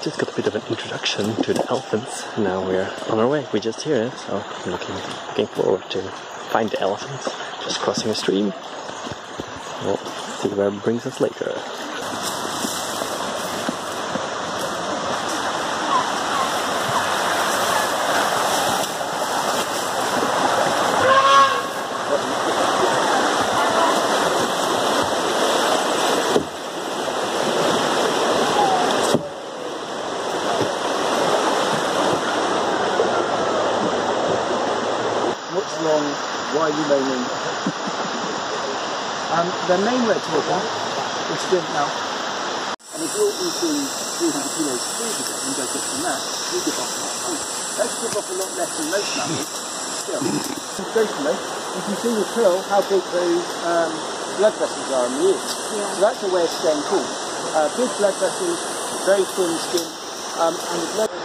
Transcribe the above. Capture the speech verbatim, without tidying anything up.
just got a bit of an introduction to the elephants. Now we're on our way. We just hear it, so I'm looking, looking forward to find the elephants. Just crossing a stream. We'll see where it brings us later. Why are you moaning? um, the main red water is still now. And if you're eating three hundred kilos of food a day and go just from that, you give off a lot of food. Let's give off a lot less than most mammals. Still. Traditionally, you can see with krill how big those um, blood vessels are in the ears. Yeah. So that's a way of staying cool. Uh, big blood vessels, very thin skin, um, and the blood